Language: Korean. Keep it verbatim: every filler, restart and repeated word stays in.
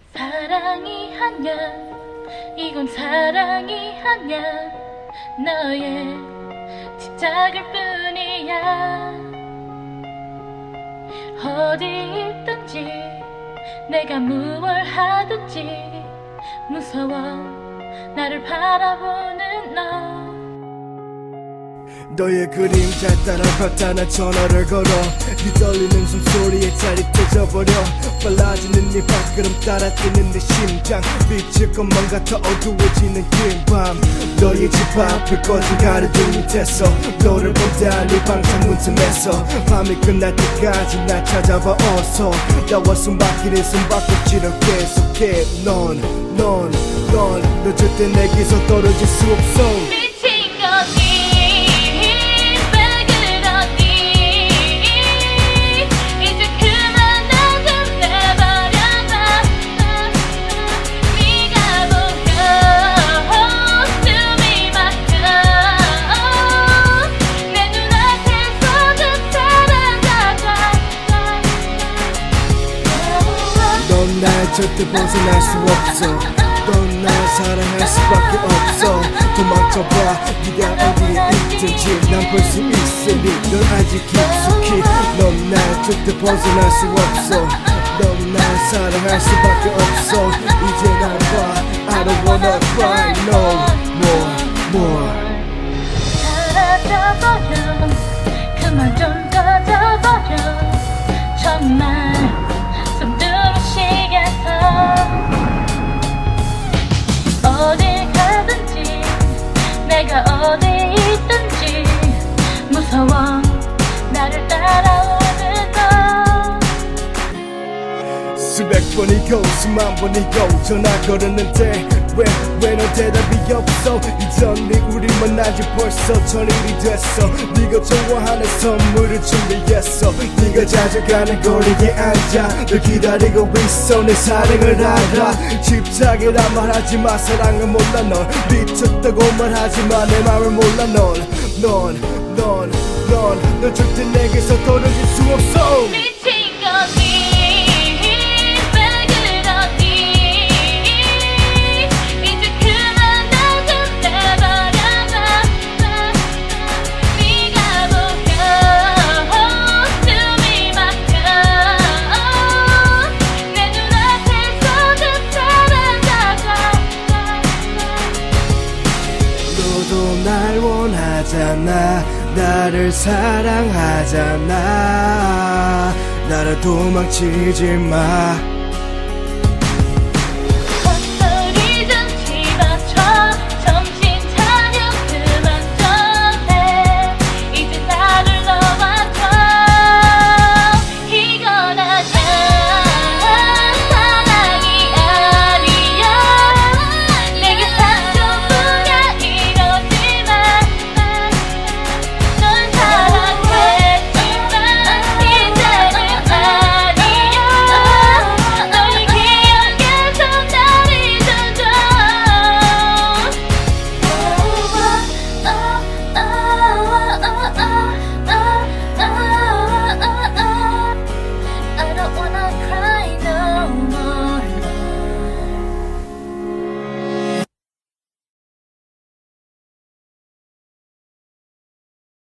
사랑이 아냐 이건 사랑이 아냐 너의 집착일 뿐이야. 어디 있든지 내가 무얼 하든지 무서워 나를 바라보는 너. 너의 그림자 따라 걷다나 전화를 걸어 네 떨리는 숨소리에 짜릿해져버려 빨라지는 네 발걸음 따라 뛰는 내 심장 미칠 것만 같아 어두워지는 긴 밤 너의 집 앞에 꺼진 가로등 밑에서 너를 보다 네 방창문 틈에서 밤이 끝날 때까지 날 찾아봐 어서 나와 숨막히는 숨바꼭질을 계속해 넌 넌 넌 너 절대 내게서 떨어질 수 없어. 미친거니 날 절대 벗어날 수 없어. 넌 날 사랑할 수밖에 없어. 도망쳐봐 네가 어디에 있든지 난 볼 수 있으니 넌 아직 깊숙이 넌 날 절대 벗어날 수 없어. 넌 날 사랑할 수밖에 없어. 이제 날 봐 I don't wanna cry no more more. 사라져버려 그만 좀 꺼져버려 정말 어딜 가든지 내가 어디 있든지 무서워 나를 따라오는 너. 수백 번이고 수만 번이고 전화 걸었는데 왜 왜 너 대답이 없어. 이전에 우리 만난 지 벌써 전일이 됐어. 네가 좋아하는 선물을 준비했어. 네가 자주 가는 거리에 앉아 널 기다리고 있어. 내 사랑을 알아. 집착이란 말하지마 사랑은 몰라. 넌 미쳤다고 말하지마 내 맘을 몰라. 넌 넌 넌 넌 넌 절대 내게서 떨어질 수 없어. 미친거니 날 원하잖아. 나를 사랑하잖아. 나를 도망치지 마.